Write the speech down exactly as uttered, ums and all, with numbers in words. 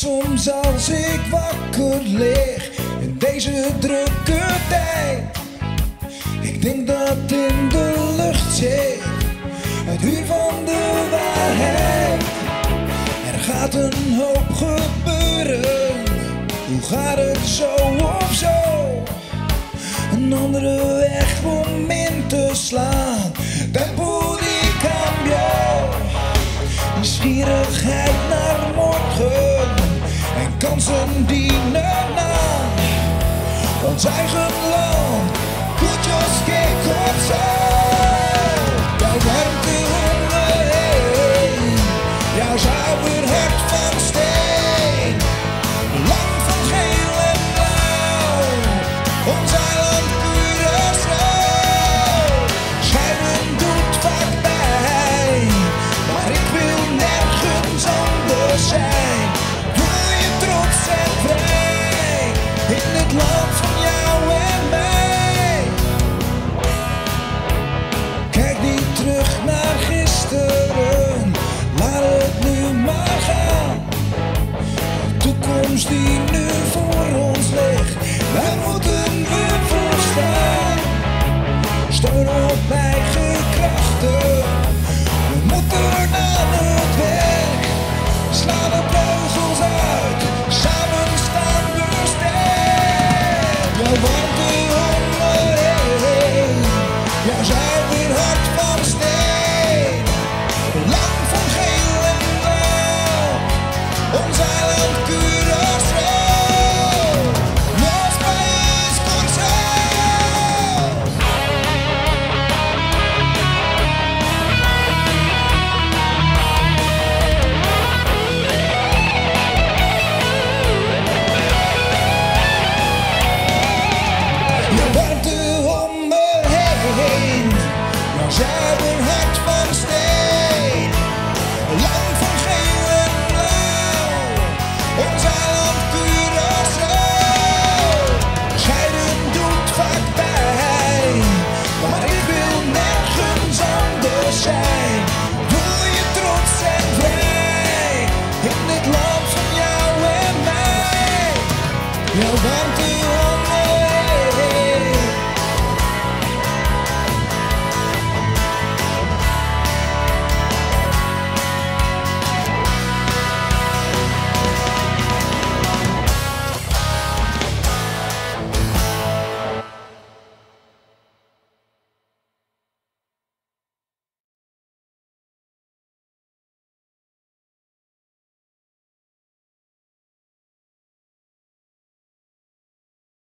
Soms als ik wakker lig in deze drukke tijd, ik denk dat in de lucht zit het uur van de waarheid. Er gaat een hoop gebeuren, hoe gaat het zo of zo? Een andere weg om in te slaan, tempo di cambio. Nieuwsgierigheid naar morgen en kansen dienen aan ons eigen land. Goed, just kick op zo.